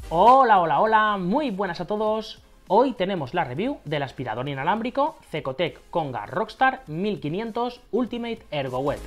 Hola, hola, hola, muy buenas a todos. Hoy tenemos la review del aspirador inalámbrico Cecotec Conga Rockstar 1500 Ultimate Ergowet.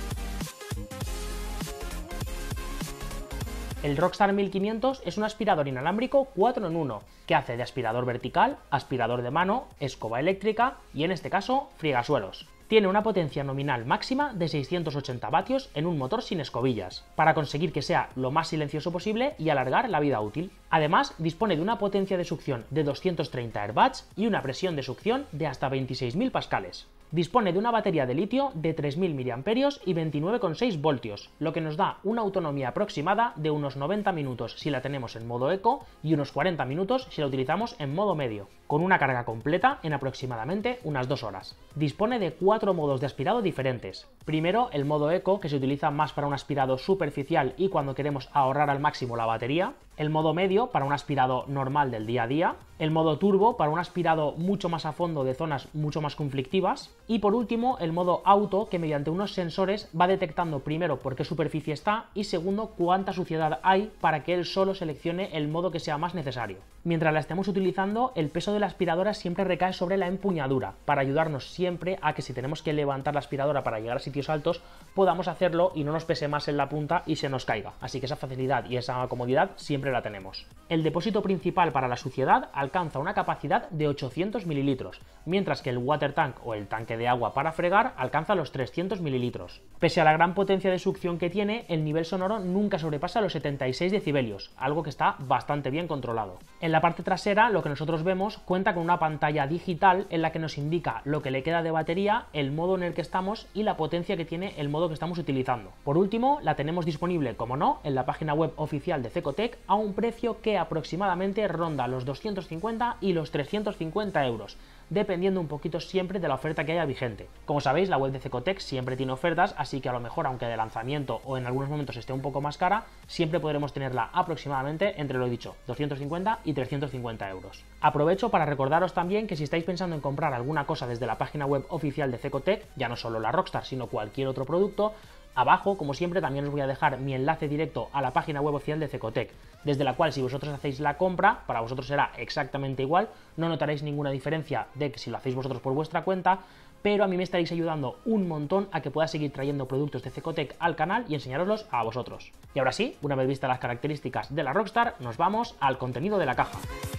El Rockstar 1500 es un aspirador inalámbrico 4 en 1 que hace de aspirador vertical, aspirador de mano, escoba eléctrica y en este caso friegasuelos. Tiene una potencia nominal máxima de 680 vatios en un motor sin escobillas, para conseguir que sea lo más silencioso posible y alargar la vida útil. Además, dispone de una potencia de succión de 230 Hz y una presión de succión de hasta 26.000 pascales. Dispone de una batería de litio de 3.000 mAh y 29,6 voltios, lo que nos da una autonomía aproximada de unos 90 minutos si la tenemos en modo eco y unos 40 minutos si la utilizamos en modo medio, con una carga completa en aproximadamente unas 2 horas. Dispone de 4 modos de aspirado diferentes. Primero, el modo eco, que se utiliza más para un aspirado superficial y cuando queremos ahorrar al máximo la batería. El modo medio, para un aspirado normal del día a día. El modo turbo, para un aspirado mucho más a fondo de zonas mucho más conflictivas. Y por último, el modo auto, que mediante unos sensores va detectando primero por qué superficie está y segundo cuánta suciedad hay para que él solo seleccione el modo que sea más necesario. Mientras la estemos utilizando, el peso de la aspiradora siempre recae sobre la empuñadura, para ayudarnos siempre a que si tenemos que levantar la aspiradora para llegar a sitios altos, podamos hacerlo y no nos pese más en la punta y se nos caiga. Así que esa facilidad y esa comodidad siempre la tenemos. El depósito principal para la suciedad alcanza una capacidad de 800 ml, mientras que el water tank o el tanque de agua para fregar alcanza los 300 ml. Pese a la gran potencia de succión que tiene, el nivel sonoro nunca sobrepasa los 76 decibelios, algo que está bastante bien controlado. En la parte trasera, lo que nosotros vemos cuenta con una pantalla digital en la que nos indica lo que le queda de batería, el modo en el que estamos y la potencia que tiene el modo que estamos utilizando. Por último, la tenemos disponible, como no, en la página web oficial de Cecotec a un precio que aproximadamente ronda los 250 y los 350 euros, dependiendo un poquito siempre de la oferta que haya vigente. Como sabéis, la web de Cecotec siempre tiene ofertas, así que a lo mejor, aunque de lanzamiento o en algunos momentos esté un poco más cara, siempre podremos tenerla aproximadamente entre, lo dicho, 250 y 350 euros. Aprovecho para recordaros también que si estáis pensando en comprar alguna cosa desde la página web oficial de Cecotec, ya no solo la Rockstar, sino cualquier otro producto, abajo, como siempre, también os voy a dejar mi enlace directo a la página web oficial de Cecotec, desde la cual si vosotros hacéis la compra, para vosotros será exactamente igual, no notaréis ninguna diferencia de que si lo hacéis vosotros por vuestra cuenta, pero a mí me estaréis ayudando un montón a que pueda seguir trayendo productos de Cecotec al canal y enseñároslos a vosotros. Y ahora sí, una vez vistas las características de la Rockstar, nos vamos al contenido de la caja.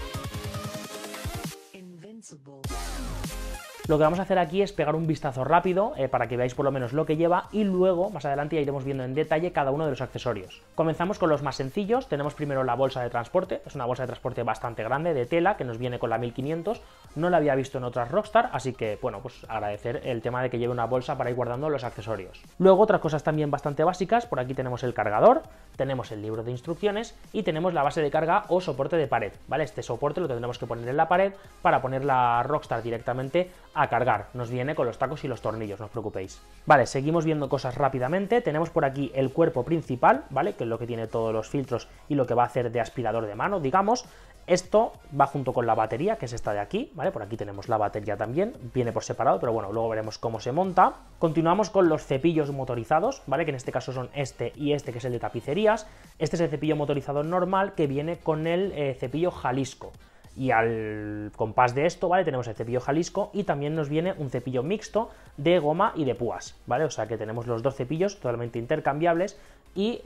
Lo que vamos a hacer aquí es pegar un vistazo rápido para que veáis por lo menos lo que lleva y luego más adelante ya iremos viendo en detalle cada uno de los accesorios. Comenzamos con los más sencillos. Tenemos primero la bolsa de transporte, es una bolsa de transporte bastante grande de tela que nos viene con la 1500, no la había visto en otras Rockstar, así que bueno, pues agradecer el tema de que lleve una bolsa para ir guardando los accesorios. Luego otras cosas también bastante básicas, por aquí tenemos el cargador, tenemos el libro de instrucciones y tenemos la base de carga o soporte de pared, ¿vale? Este soporte lo tendremos que poner en la pared para poner la Rockstar directamente a cargar. Nos viene con los tacos y los tornillos, no os preocupéis. Vale, seguimos viendo cosas rápidamente. Tenemos por aquí el cuerpo principal, ¿vale? Que es lo que tiene todos los filtros y lo que va a hacer de aspirador de mano, digamos. Esto va junto con la batería, que es esta de aquí, ¿vale? Por aquí tenemos la batería también, viene por separado, pero bueno, luego veremos cómo se monta. Continuamos con los cepillos motorizados, ¿vale? Que en este caso son este y este, que es el de tapicerías. Este es el cepillo motorizado normal que viene con el cepillo Jalisco. Y al compás de esto, ¿vale? Tenemos el cepillo Jalisco y también nos viene un cepillo mixto de goma y de púas, ¿vale? O sea que tenemos los dos cepillos totalmente intercambiables y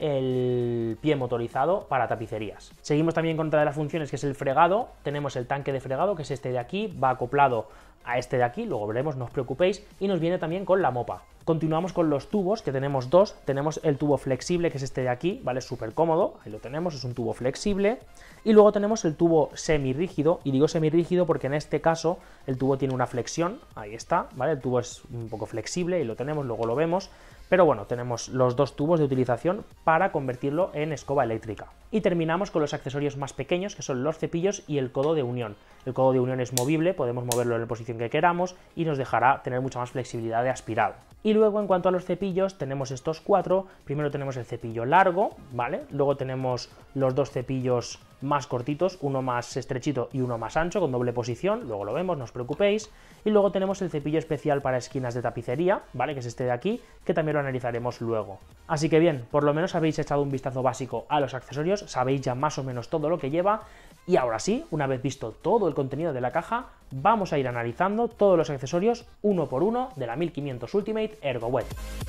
el pie motorizado para tapicerías. Seguimos también con otra de las funciones, que es el fregado. Tenemos el tanque de fregado, que es este de aquí, va acoplado a este de aquí, luego veremos, no os preocupéis, y nos viene también con la mopa. Continuamos con los tubos, que tenemos dos. Tenemos el tubo flexible, que es este de aquí, ¿vale? Súper cómodo, ahí lo tenemos, es un tubo flexible. Y luego tenemos el tubo semirrígido, y digo semirrígido porque en este caso el tubo tiene una flexión, ahí está, ¿vale? El tubo es un poco flexible y lo tenemos, luego lo vemos. Pero bueno, tenemos los dos tubos de utilización para convertirlo en escoba eléctrica. Y terminamos con los accesorios más pequeños, que son los cepillos y el codo de unión. El codo de unión es movible, podemos moverlo en la posición que queramos y nos dejará tener mucha más flexibilidad de aspirado. Y luego, en cuanto a los cepillos, tenemos estos cuatro. Primero tenemos el cepillo largo, ¿vale? Luego tenemos los dos cepillos más cortitos, uno más estrechito y uno más ancho, con doble posición, luego lo vemos, no os preocupéis. Y luego tenemos el cepillo especial para esquinas de tapicería, ¿vale? Que es este de aquí, que también lo analizaremos luego. Así que bien, por lo menos habéis echado un vistazo básico a los accesorios accesorios, sabéis ya más o menos todo lo que lleva. Y ahora sí, una vez visto todo el contenido de la caja, vamos a ir analizando todos los accesorios uno por uno de la 1500 Ultimate Ergowet.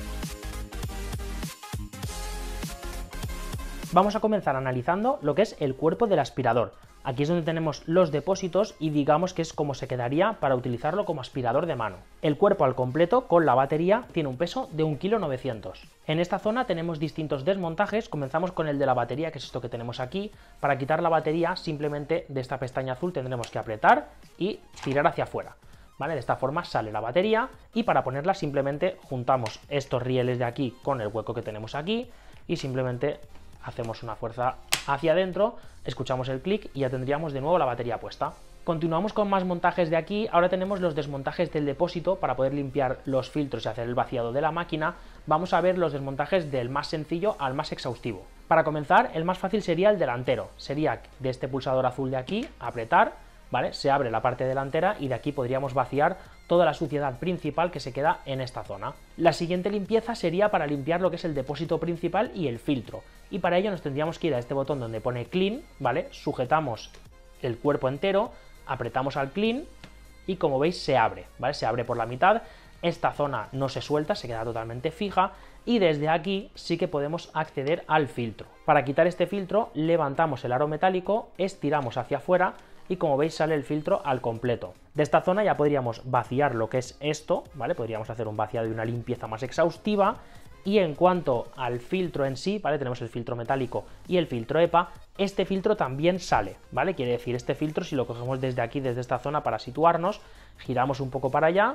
Vamos a comenzar analizando lo que es el cuerpo del aspirador. Aquí es donde tenemos los depósitos y digamos que es como se quedaría para utilizarlo como aspirador de mano. El cuerpo al completo con la batería tiene un peso de 1,9 kg. En esta zona tenemos distintos desmontajes, comenzamos con el de la batería, que es esto que tenemos aquí. Para quitar la batería simplemente de esta pestaña azul tendremos que apretar y tirar hacia afuera. ¿Vale? De esta forma sale la batería y para ponerla simplemente juntamos estos rieles de aquí con el hueco que tenemos aquí y simplemente hacemos una fuerza hacia adentro, escuchamos el clic y ya tendríamos de nuevo la batería puesta. Continuamos con más montajes de aquí. Ahora tenemos los desmontajes del depósito para poder limpiar los filtros y hacer el vaciado de la máquina. Vamos a ver los desmontajes del más sencillo al más exhaustivo. Para comenzar, el más fácil sería el delantero. Sería de este pulsador azul de aquí, apretar, ¿vale? Se abre la parte delantera y de aquí podríamos vaciar toda la suciedad principal que se queda en esta zona. La siguiente limpieza sería para limpiar lo que es el depósito principal y el filtro. Y para ello nos tendríamos que ir a este botón donde pone Clean, ¿vale? Sujetamos el cuerpo entero, apretamos al Clean y como veis se abre, ¿vale? Se abre por la mitad, esta zona no se suelta, se queda totalmente fija y desde aquí sí que podemos acceder al filtro. Para quitar este filtro levantamos el aro metálico, estiramos hacia afuera y como veis sale el filtro al completo. De esta zona ya podríamos vaciar lo que es esto, ¿vale? Podríamos hacer un vaciado y una limpieza más exhaustiva. Y en cuanto al filtro en sí, ¿vale? Tenemos el filtro metálico y el filtro EPA. Este filtro también sale, ¿vale? Quiere decir, este filtro, si lo cogemos desde aquí, desde esta zona para situarnos, giramos un poco para allá,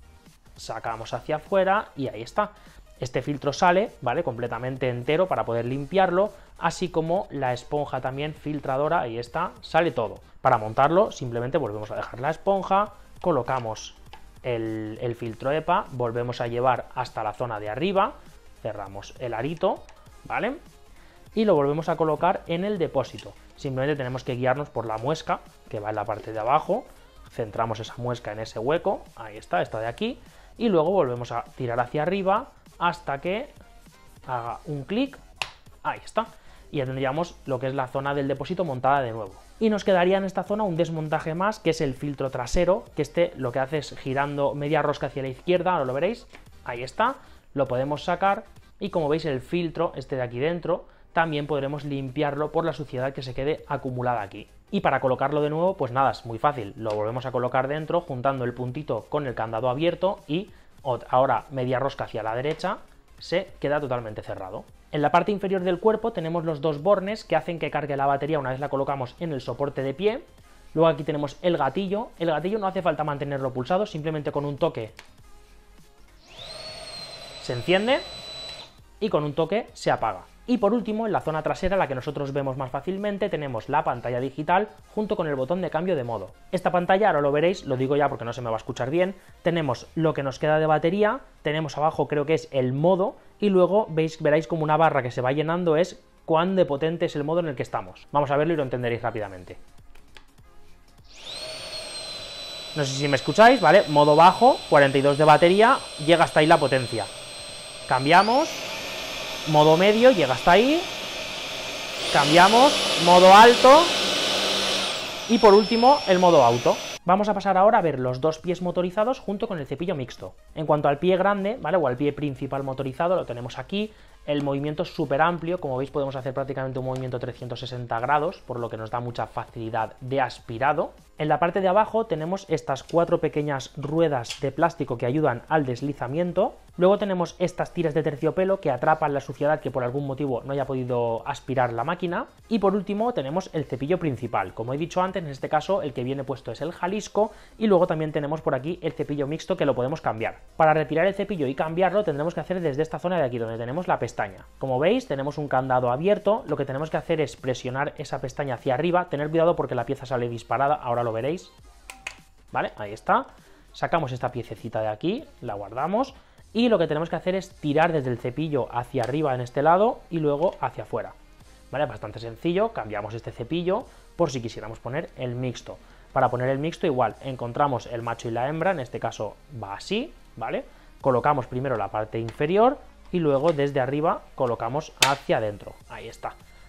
sacamos hacia afuera y ahí está. Este filtro sale, ¿vale? Completamente entero para poder limpiarlo, así como la esponja también filtradora, ahí está, sale todo. Para montarlo simplemente volvemos a dejar la esponja, colocamos el filtro EPA, volvemos a llevar hasta la zona de arriba, cerramos el arito, ¿vale? Y lo volvemos a colocar en el depósito. Simplemente tenemos que guiarnos por la muesca que va en la parte de abajo, centramos esa muesca en ese hueco, ahí está, esta de aquí, y luego volvemos a tirar hacia arriba hasta que haga un clic, ahí está, y ya tendríamos lo que es la zona del depósito montada de nuevo. Y nos quedaría en esta zona un desmontaje más, que es el filtro trasero, que este lo que hace es girando media rosca hacia la izquierda, ahora lo veréis, ahí está, lo podemos sacar y como veis el filtro, este de aquí dentro, también podremos limpiarlo por la suciedad que se quede acumulada aquí. Y para colocarlo de nuevo, pues nada, es muy fácil, lo volvemos a colocar dentro juntando el puntito con el candado abierto y ahora media rosca hacia la derecha, se queda totalmente cerrado. En la parte inferior del cuerpo tenemos los dos bornes que hacen que cargue la batería una vez la colocamos en el soporte de pie. Luego aquí tenemos el gatillo no hace falta mantenerlo pulsado, simplemente con un toque se enciende y con un toque se apaga. Y por último, en la zona trasera, la que nosotros vemos más fácilmente, tenemos la pantalla digital junto con el botón de cambio de modo. Esta pantalla, ahora lo veréis, lo digo ya porque no se me va a escuchar bien, tenemos lo que nos queda de batería, tenemos abajo creo que es el modo y luego veréis como una barra que se va llenando es cuán de potente es el modo en el que estamos. Vamos a verlo y lo entenderéis rápidamente. No sé si me escucháis, ¿vale? Modo bajo, 42 de batería, llega hasta ahí la potencia. Cambiamos. Modo medio, llega hasta ahí, cambiamos, modo alto y por último el modo auto. Vamos a pasar ahora a ver los dos pies motorizados junto con el cepillo mixto. En cuanto al pie grande, ¿vale? O al pie principal motorizado, lo tenemos aquí. El movimiento es súper amplio, como veis podemos hacer prácticamente un movimiento 360 grados, por lo que nos da mucha facilidad de aspirado. En la parte de abajo tenemos estas 4 pequeñas ruedas de plástico que ayudan al deslizamiento. Luego tenemos estas tiras de terciopelo que atrapan la suciedad que por algún motivo no haya podido aspirar la máquina. Y por último tenemos el cepillo principal. Como he dicho antes, en este caso el que viene puesto es el Jalisco y luego también tenemos por aquí el cepillo mixto que lo podemos cambiar. Para retirar el cepillo y cambiarlo tendremos que hacer desde esta zona de aquí donde tenemos la pestaña. Como veis tenemos un candado abierto, lo que tenemos que hacer es presionar esa pestaña hacia arriba, tener cuidado porque la pieza sale disparada, ahora lo veréis, ¿vale? Ahí está, sacamos esta piececita de aquí, la guardamos y lo que tenemos que hacer es tirar desde el cepillo hacia arriba en este lado y luego hacia afuera, ¿vale? Bastante sencillo, cambiamos este cepillo por si quisiéramos poner el mixto. Para poner el mixto igual, encontramos el macho y la hembra, en este caso va así, ¿vale? Colocamos primero la parte inferior y luego desde arriba colocamos hacia adentro, ahí está.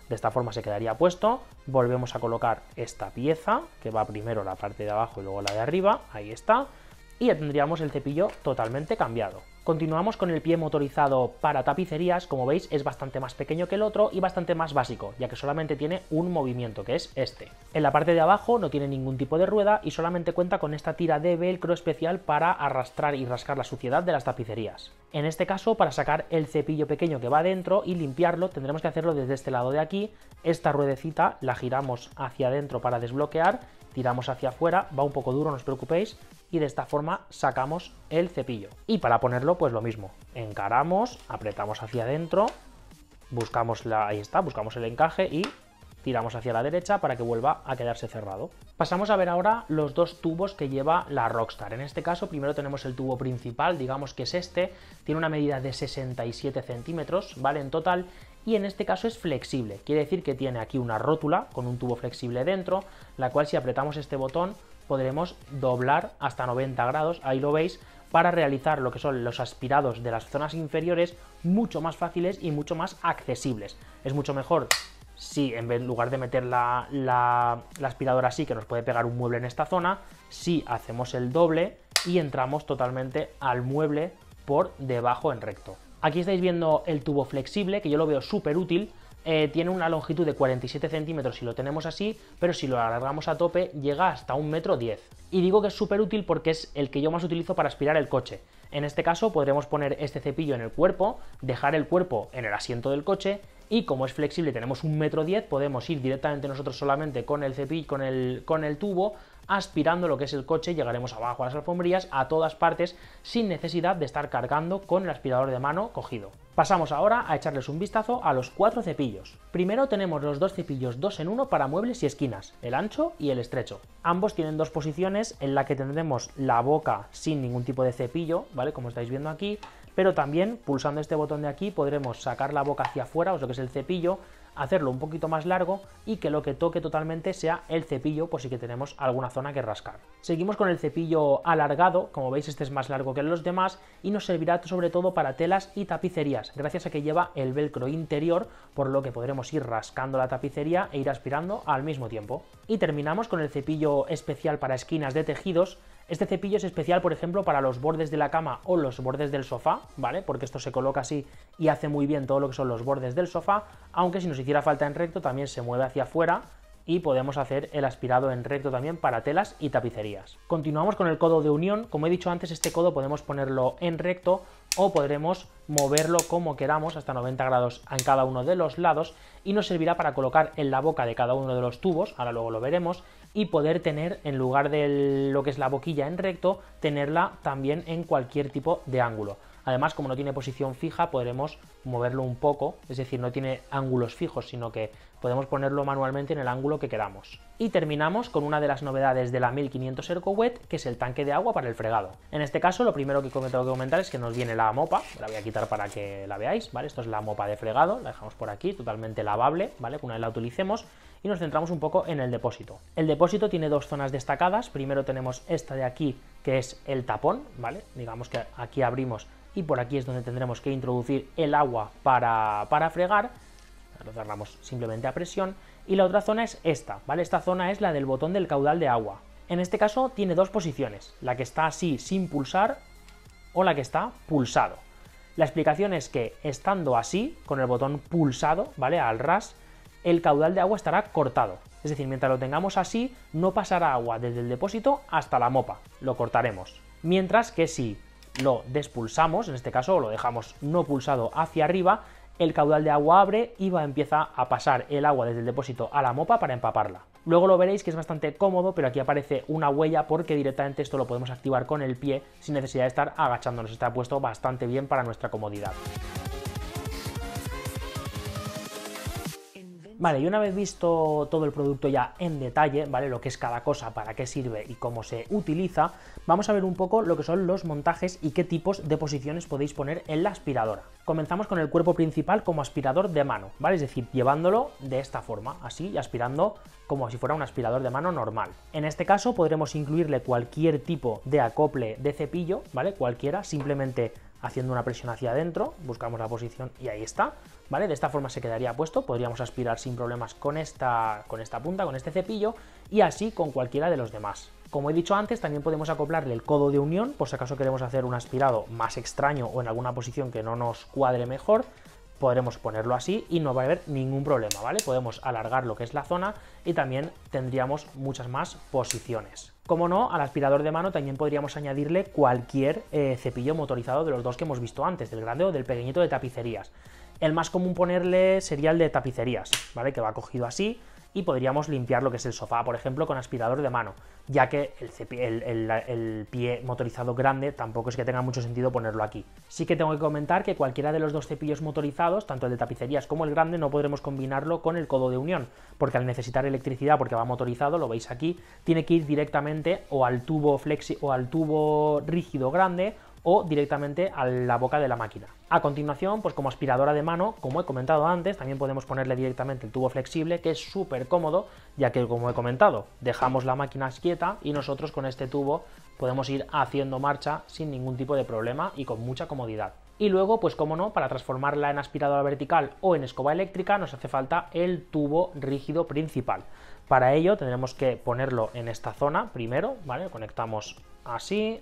De esta forma se quedaría puesto, volvemos a colocar esta pieza, que va primero la parte de abajo y luego la de arriba, ahí está, y ya tendríamos el cepillo totalmente cambiado. Continuamos con el pie motorizado para tapicerías. Como veis, es bastante más pequeño que el otro y bastante más básico, ya que solamente tiene un movimiento, que es este. En la parte de abajo no tiene ningún tipo de rueda y solamente cuenta con esta tira de velcro especial para arrastrar y rascar la suciedad de las tapicerías. En este caso, para sacar el cepillo pequeño que va dentro y limpiarlo, tendremos que hacerlo desde este lado de aquí. Esta ruedecita la giramos hacia adentro para desbloquear, tiramos hacia afuera, va un poco duro, no os preocupéis, y de esta forma sacamos el cepillo. Y para ponerlo, pues lo mismo, encaramos, apretamos hacia adentro, buscamos ahí está, buscamos el encaje y tiramos hacia la derecha para que vuelva a quedarse cerrado. Pasamos a ver ahora los dos tubos que lleva la Rockstar. En este caso, primero tenemos el tubo principal, digamos que es este, tiene una medida de 67 centímetros, ¿vale? En total, y en este caso es flexible, quiere decir que tiene aquí una rótula con un tubo flexible dentro, la cual si apretamos este botón podremos doblar hasta 90 grados, ahí lo veis, para realizar lo que son los aspirados de las zonas inferiores mucho más fáciles y mucho más accesibles. Es mucho mejor si en lugar de meter la aspiradora así, que nos puede pegar un mueble en esta zona, si hacemos el doble y entramos totalmente al mueble por debajo en recto. Aquí estáis viendo el tubo flexible, que yo lo veo súper útil. Tiene una longitud de 47 centímetros si lo tenemos así, pero si lo alargamos a tope llega hasta 1,10 m. Y digo que es súper útil porque es el que yo más utilizo para aspirar el coche. En este caso podremos poner este cepillo en el cuerpo, dejar el cuerpo en el asiento del coche y como es flexible, tenemos 1,10 m, podemos ir directamente nosotros solamente con el cepillo, con el tubo, aspirando lo que es el coche, llegaremos abajo a las alfombrillas, a todas partes, sin necesidad de estar cargando con el aspirador de mano cogido. Pasamos ahora a echarles un vistazo a los 4 cepillos. Primero tenemos los dos cepillos 2 en 1 para muebles y esquinas, el ancho y el estrecho. Ambos tienen dos posiciones en la que tendremos la boca sin ningún tipo de cepillo, ¿vale? Como estáis viendo aquí, pero también pulsando este botón de aquí podremos sacar la boca hacia afuera, o lo que es el cepillo, hacerlo un poquito más largo y que lo que toque totalmente sea el cepillo por si que tenemos alguna zona que rascar. Seguimos con el cepillo alargado, como veis este es más largo que los demás y nos servirá sobre todo para telas y tapicerías, gracias a que lleva el velcro interior, por lo que podremos ir rascando la tapicería e ir aspirando al mismo tiempo. Y terminamos con el cepillo especial para esquinas de tejidos. Este cepillo es especial, por ejemplo, para los bordes de la cama o los bordes del sofá, ¿vale? Porque esto se coloca así y hace muy bien todo lo que son los bordes del sofá, aunque si nos hiciera falta en recto también se mueve hacia afuera y podemos hacer el aspirado en recto también para telas y tapicerías. Continuamos con el codo de unión. Como he dicho antes, este codo podemos ponerlo en recto o podremos moverlo como queramos hasta 90 grados en cada uno de los lados y nos servirá para colocar en la boca de cada uno de los tubos, ahora luego lo veremos, y poder tener, en lugar de lo que es la boquilla en recto, tenerla también en cualquier tipo de ángulo. Además, como no tiene posición fija, podremos moverlo un poco, es decir, no tiene ángulos fijos, sino que podemos ponerlo manualmente en el ángulo que queramos. Y terminamos con una de las novedades de la 1500 ErcoWet, que es el tanque de agua para el fregado. En este caso, lo primero que tengo que comentar es que nos viene la mopa, la voy a quitar para que la veáis, ¿vale? Esto es la mopa de fregado, la dejamos por aquí, totalmente lavable, ¿vale? Una vez la utilicemos, y nos centramos un poco en el depósito. El depósito tiene dos zonas destacadas. Primero tenemos esta de aquí, que es el tapón, ¿vale? Digamos que aquí abrimos y por aquí es donde tendremos que introducir el agua para fregar. Lo cerramos simplemente a presión. Y la otra zona es esta, ¿vale? Esta zona es la del botón del caudal de agua. En este caso tiene dos posiciones, la que está así sin pulsar o la que está pulsado. La explicación es que estando así, con el botón pulsado, ¿vale? Al ras, el caudal de agua estará cortado. Es decir, mientras lo tengamos así, no pasará agua desde el depósito hasta la mopa, lo cortaremos. Mientras que si lo despulsamos, en este caso lo dejamos no pulsado hacia arriba, el caudal de agua abre y empieza a pasar el agua desde el depósito a la mopa para empaparla. Luego lo veréis que es bastante cómodo, pero aquí aparece una huella porque directamente esto lo podemos activar con el pie sin necesidad de estar agachándonos. Está puesto bastante bien para nuestra comodidad. Vale, y una vez visto todo el producto ya en detalle, ¿vale? Lo que es cada cosa, para qué sirve y cómo se utiliza, vamos a ver un poco lo que son los montajes y qué tipos de posiciones podéis poner en la aspiradora. Comenzamos con el cuerpo principal como aspirador de mano, ¿vale? Es decir, llevándolo de esta forma, así, y aspirando como si fuera un aspirador de mano normal. En este caso podremos incluirle cualquier tipo de acople de cepillo, ¿vale? Cualquiera, simplemente haciendo una presión hacia adentro, buscamos la posición y ahí está, ¿vale? De esta forma se quedaría puesto, podríamos aspirar sin problemas con esta punta, con este cepillo, y así con cualquiera de los demás. Como he dicho antes, también podemos acoplarle el codo de unión, por si acaso queremos hacer un aspirado más extraño o en alguna posición que no nos cuadre mejor, podremos ponerlo así y no va a haber ningún problema, ¿vale? Podemos alargar lo que es la zona y también tendríamos muchas más posiciones. Como no, al aspirador de mano también podríamos añadirle cualquier cepillo motorizado de los dos que hemos visto antes, del grande o del pequeñito de tapicerías. El más común ponerle sería el de tapicerías, ¿vale? Que va cogido así, y podríamos limpiar lo que es el sofá, por ejemplo, con aspirador de mano, ya que el pie motorizado grande tampoco es que tenga mucho sentido ponerlo aquí. Sí que tengo que comentar que cualquiera de los dos cepillos motorizados, tanto el de tapicerías como el grande, no podremos combinarlo con el codo de unión, porque al necesitar electricidad, porque va motorizado, lo veis aquí, tiene que ir directamente o al tubo rígido grande o directamente a la boca de la máquina. A continuación, pues como aspiradora de mano, como he comentado antes, también podemos ponerle directamente el tubo flexible, que es súper cómodo, ya que, como he comentado, dejamos la máquina quieta y nosotros con este tubo podemos ir haciendo marcha sin ningún tipo de problema y con mucha comodidad. Y luego, pues como no, para transformarla en aspiradora vertical o en escoba eléctrica nos hace falta el tubo rígido principal. Para ello tendremos que ponerlo en esta zona primero, ¿vale? Conectamos así.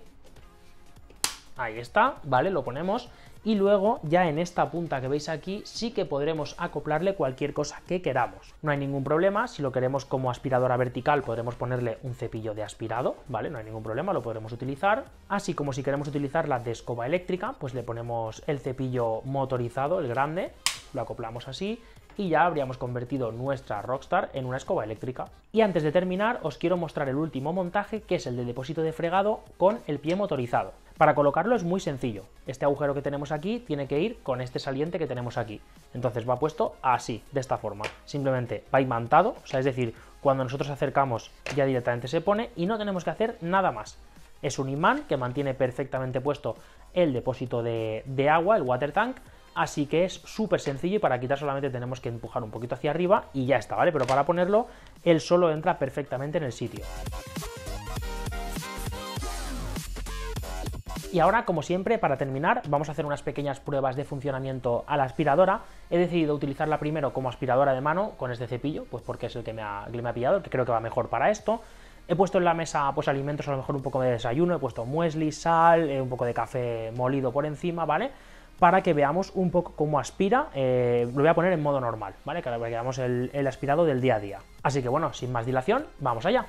Ahí está, ¿vale? Lo ponemos y luego ya en esta punta que veis aquí sí que podremos acoplarle cualquier cosa que queramos. No hay ningún problema, si lo queremos como aspiradora vertical podremos ponerle un cepillo de aspirado, ¿vale? No hay ningún problema, lo podremos utilizar. Así como si queremos utilizarla de escoba eléctrica, pues le ponemos el cepillo motorizado, el grande, lo acoplamos así y ya habríamos convertido nuestra Rockstar en una escoba eléctrica. Y antes de terminar os quiero mostrar el último montaje, que es el del depósito de fregado con el pie motorizado. Para colocarlo es muy sencillo, este agujero que tenemos aquí tiene que ir con este saliente que tenemos aquí, entonces va puesto así, de esta forma, simplemente va imantado, o sea, es decir, cuando nosotros acercamos ya directamente se pone y no tenemos que hacer nada más. Es un imán que mantiene perfectamente puesto el depósito de agua, el water tank, así que es súper sencillo y para quitar solamente tenemos que empujar un poquito hacia arriba y ya está, ¿vale? Pero para ponerlo, él solo entra perfectamente en el sitio. Y ahora, como siempre, para terminar, vamos a hacer unas pequeñas pruebas de funcionamiento a la aspiradora. He decidido utilizarla primero como aspiradora de mano con este cepillo, pues porque es el que me ha pillado, el que creo que va mejor para esto. He puesto en la mesa pues alimentos, a lo mejor un poco de desayuno, he puesto muesli, sal, un poco de café molido por encima, ¿vale? Para que veamos un poco cómo aspira, lo voy a poner en modo normal, ¿vale? Para que veamos el aspirado del día a día. Así que bueno, sin más dilación, vamos allá.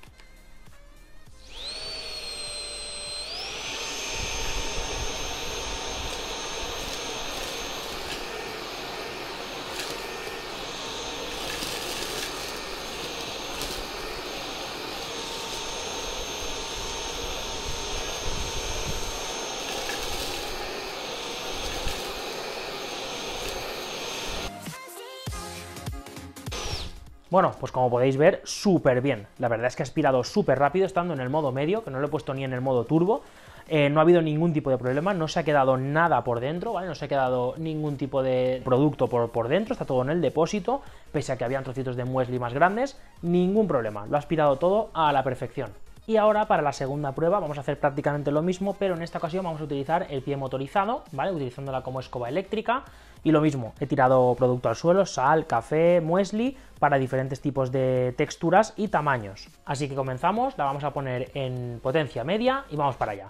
Bueno, pues como podéis ver, súper bien. La verdad es que ha aspirado súper rápido estando en el modo medio, que no lo he puesto ni en el modo turbo. No ha habido ningún tipo de problema, no se ha quedado nada por dentro, ¿vale? No se ha quedado ningún tipo de producto por dentro, está todo en el depósito, pese a que habían trocitos de muesli más grandes, ningún problema, lo ha aspirado todo a la perfección. Y ahora para la segunda prueba vamos a hacer prácticamente lo mismo, pero en esta ocasión vamos a utilizar el pie motorizado, ¿vale? Utilizándola como escoba eléctrica. Y lo mismo, he tirado producto al suelo, sal, café, muesli, para diferentes tipos de texturas y tamaños. Así que comenzamos, la vamos a poner en potencia media y vamos para allá.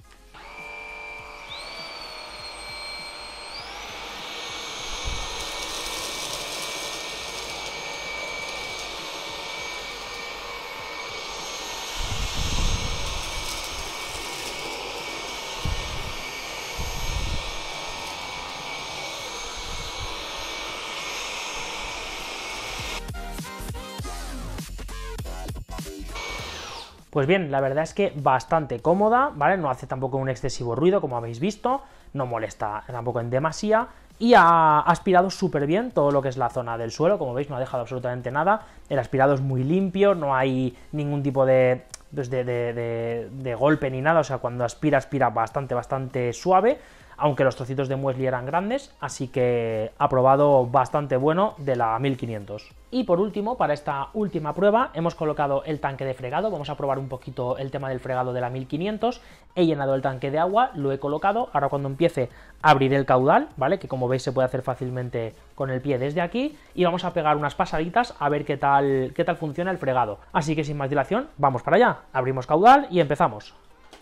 Pues bien, la verdad es que bastante cómoda, ¿vale? No hace tampoco un excesivo ruido, como habéis visto, no molesta tampoco en demasía, y ha aspirado súper bien todo lo que es la zona del suelo, como veis no ha dejado absolutamente nada, el aspirado es muy limpio, no hay ningún tipo de golpe ni nada, o sea, cuando aspira bastante suave. aunque los trocitos de muesli eran grandes, así que aprobado bastante bueno de la 1500. Y por último, para esta última prueba, hemos colocado el tanque de fregado. Vamos a probar un poquito el tema del fregado de la 1500. He llenado el tanque de agua, lo he colocado. Ahora cuando empiece abriré el caudal, ¿vale? Que como veis se puede hacer fácilmente con el pie desde aquí. Y vamos a pegar unas pasaditas a ver qué tal funciona el fregado. Así que sin más dilación, vamos para allá. Abrimos caudal y empezamos.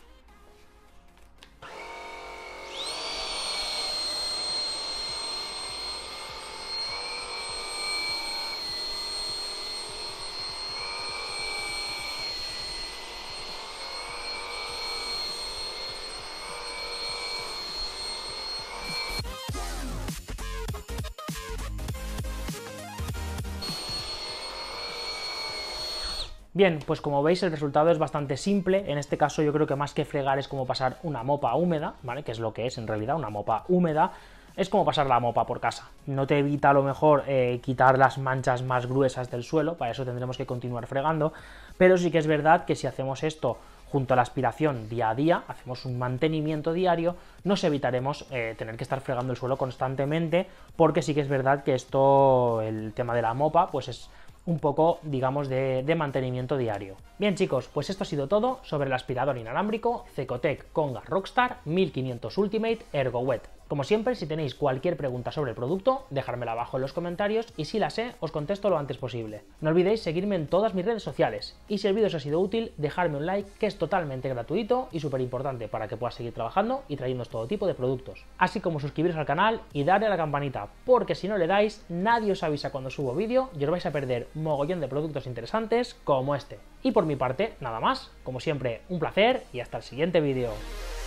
Bien, pues como veis el resultado es bastante simple. En este caso yo creo que más que fregar es como pasar una mopa húmeda, ¿vale? Que es lo que es en realidad, una mopa húmeda. Es como pasar la mopa por casa. No te evita a lo mejor quitar las manchas más gruesas del suelo, para eso tendremos que continuar fregando, pero sí que es verdad que si hacemos esto junto a la aspiración día a día, hacemos un mantenimiento diario, nos evitaremos tener que estar fregando el suelo constantemente, porque sí que es verdad que esto, el tema de la mopa, pues es un poco, digamos, de mantenimiento diario. Bien chicos, pues esto ha sido todo sobre el aspirador inalámbrico Cecotec Conga Rockstar 1500 Ultimate ErgoWet. Como siempre, si tenéis cualquier pregunta sobre el producto, dejármela abajo en los comentarios y si la sé, os contesto lo antes posible. No olvidéis seguirme en todas mis redes sociales y si el vídeo os ha sido útil, dejadme un like que es totalmente gratuito y súper importante para que pueda seguir trabajando y trayéndoos todo tipo de productos. Así como suscribiros al canal y darle a la campanita, porque si no le dais, nadie os avisa cuando subo vídeo y os vais a perder mogollón de productos interesantes como este. Y por mi parte, nada más. Como siempre, un placer y hasta el siguiente vídeo.